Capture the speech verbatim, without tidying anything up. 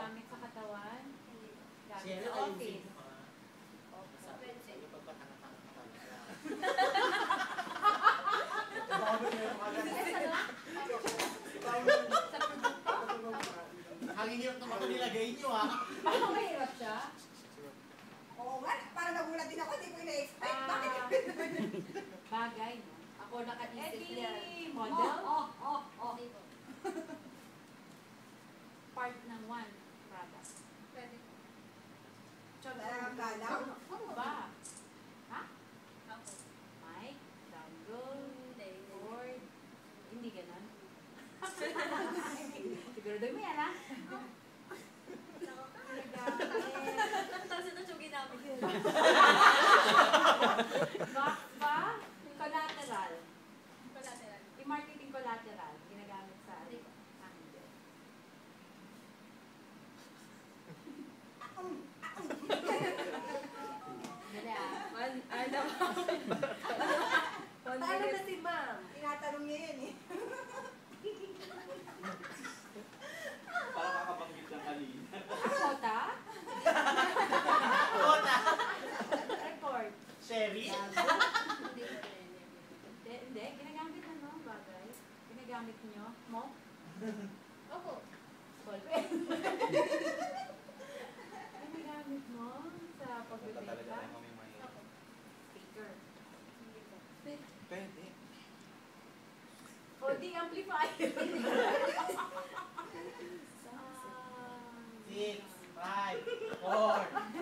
gamit sa katawan? Gamit Siya sa na tayo office? yung sabi ko sa iyo, pagpatangatang ka talaga. Sa produkto? Hangin yung naman ko nilagay niyo ah. Parang mahirap siya? Oo nga, parang nagulat din ako, hindi ko ina-expect. Ah, Bakit? bagay, no? Ako nakaisip Eddie, yan. Model? Oh, oh, oh. Hindi po. Part ng one product. Pwede po. Tsaka ang galaw. Ano ba? Ha? Ako. Mic? Dangle? Hindi. Cord? Hindi ganon? Sigurado mo yan, ha? Tapos ito yung ginamit. Box ba? Collateral. Collateral. Yung marketing collateral, ginagamit sa Hindi po. Ah, hindi. Dali ah. One, ano? One Paano na minute. si ma'am? Tinatanong niya yan eh. Para makabanggit ng kanina. Kota? Kota! Record. Sherry? Hindi po rin. Hindi, hindi. Ginagamit na no, bagay. Ginagamit nyo. Mo? Opo. Ballpen. Ginagamit mo sa Punta talaga pagbibenta. tayo kami may... Opo. Speaker. Hindi po. Pwede. O di amplifier. Ah, Six, five, four,